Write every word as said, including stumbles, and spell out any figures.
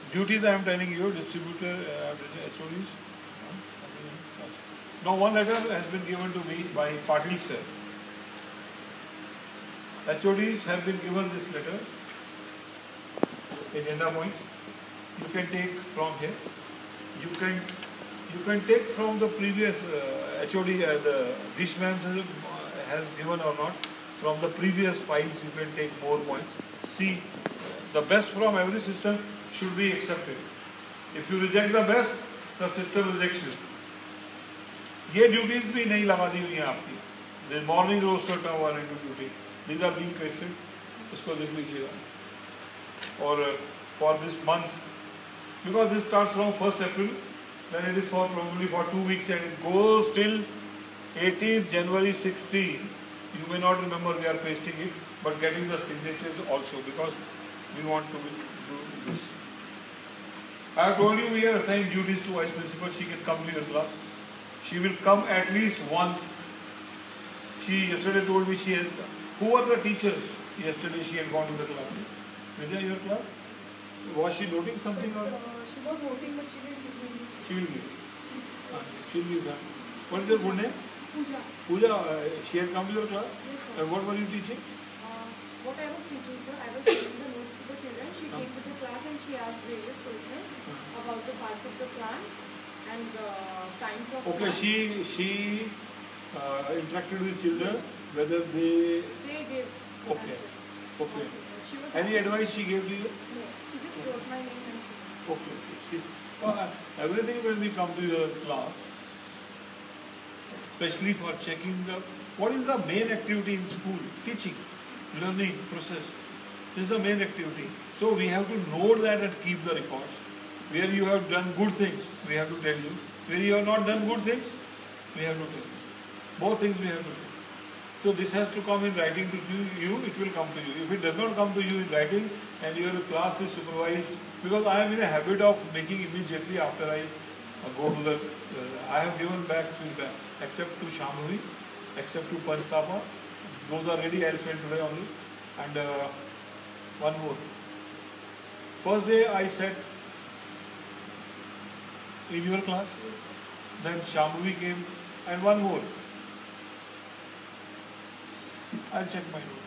Duties I am telling you, distributor, uh, H O Ds. Now one letter has been given to me by Patil sir. H O Ds have been given this letter, agenda point. You can take from here. You can you can take from the previous uh, H O D, uh, the Bishman has, has given or not. From the previous files, you can take more points. See, the best from every system should be accepted. If you reject the best, the system rejects you. ये duties भी नहीं लगा दी हुई हैं आपकी. The morning roster का one and two duty. These are being pasted. इसको देख लीजिएगा. और for this month, because this starts from first April, then it is for probably for two weeks and it goes till eighteenth January sixteen. You may not remember we are pasting it, but getting the signatures also because we want to do this. I have told you we are assigned duties to vice principal. She can come to your class. She will come at least once. She yesterday told me she had. Who were the teachers? Yesterday she had gone to the class. Vidya, your class? Was she noting something or? Uh, she was noting, but she didn't give me. She will give. She will give that. What is your full name? Pooja. Pooja, uh, she had come to your class? Yes, sir. Uh, what were you teaching? Uh, what I was teaching, sir, I was giving the notes to the children. She came to the class and she asked various questions about the parts of the plant and the kinds of Okay, plant. she she uh, interacted with children, Yes. whether they. They gave Okay. answers. Okay. She was Any advice she gave to you? No, she just wrote my name and she... Okay. She, uh, everything when we come to your class, especially for checking the what is the main activity in school? Teaching, learning process. This is the main activity. So we have to note that and keep the records. Where you have done good things, we have to tell you. Where you have not done good things, we have to tell you. Both things we have to tell. So this has to come in writing to you, it will come to you. If it does not come to you in writing and your class is supervised, because I am in a habit of making immediately after I uh, go to the, uh, I have given back feedback, except to Shambhavi, except to Panstapa. Those are ready, I will spend today only. And uh, one more. First day I said, in your class, Yes. then Shambhavi came, and one more. I'll check my notes.